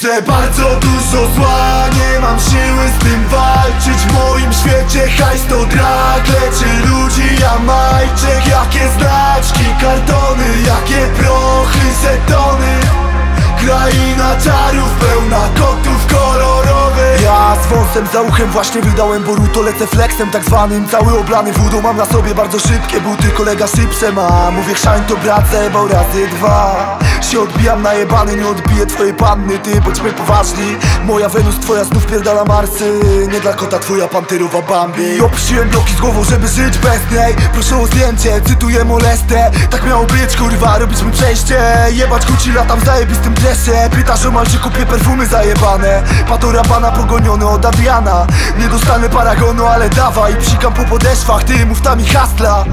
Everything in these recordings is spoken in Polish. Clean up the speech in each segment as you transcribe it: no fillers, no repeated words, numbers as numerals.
Widzę bardzo dużo zła, nie mam siły z tym walczyć. W moim świecie hajs to drag, leczy ludzi Jamajczyk. Jakie znaczki, kartony, jakie prochy, żetony. Kraina czarów pełna kotów kolorowych. Ja z wąsem za uchem właśnie wydałem Boruto. Lecę flexem tak zwanym, cały oblany wódą. Mam na sobie bardzo szybkie buty, kolega szybsze ma. Mówię chrzan to brat, zajebał razy dwa. Się odbijam najebany, nie odbiję twojej panny. Ty bądźmy poważni, moja Wenus, twoja znów pierdala Marsy. Nie dla kota twoja panterowa Bambi. Opuściłem bloki z głową, żeby żyć bez niej. Proszę o zdjęcie, cytuję molestę. Tak miało być, kurwa, robić mi przejście. Jebać kuci, latam w zajebistym dresie. Pytasz o mal, czy kupię perfumy zajebane. Patora pana pogoniony od Adriana. Nie dostanę paragonu, ale dawaj. Psikam po podeszwach, ty mów tam i hustla.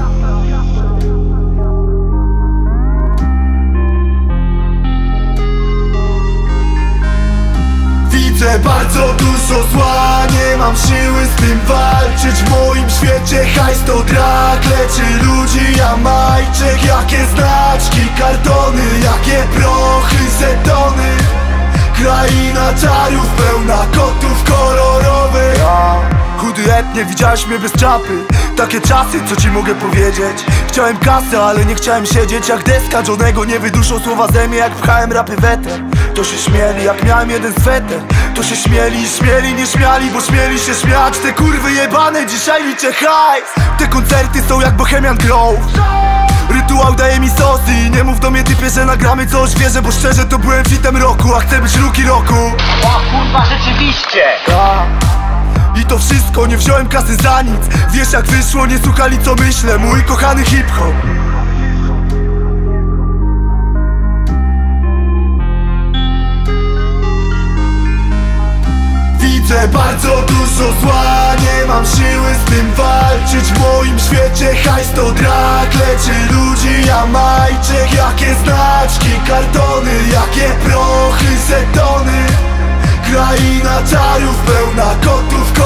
Widzę bardzo dużo zła, nie mam siły z tym walczyć. W moim świecie hajs to drag, leczy ludzi Jamajczyk. Jakie znaczki, kartony, jakie prochy, żetony. Kraina czarów pełna kotów kolorowych. Chudy etnie, widziałeś mnie bez czapy. Takie czasy, co ci mogę powiedzieć. Chciałem kasę, ale nie chciałem siedzieć jak deska Johnego. Nie wyduszą słowa ze mnie, jak pchałem rapy weter. To się śmieli, jak miałem jeden sweter. To się śmieli, śmieli, nie śmiali, bo śmieli się śmiać. Te kurwy jebane, dzisiaj liczę hajs. Te koncerty są jak Bohemian Grove. Rytuał daje mi sosy i nie mów do mnie typie, że nagramy coś świeże. Bo szczerze to byłem fitem roku, a chcę być rookie roku. O kurwa, rzeczywiście. I to wszystko, nie wziąłem kasy za nic. Wiesz jak wyszło, nie słuchali co myślę. Mój kochany hip-hop. Widzę bardzo dużo zła, nie mam siły z tym walczyć. W moim świecie hajs to drag, leczy ludzi Jamajczyk. Jakie znaczki, kartony, jakie prochy, żetony. Kraina czarów pełna kotów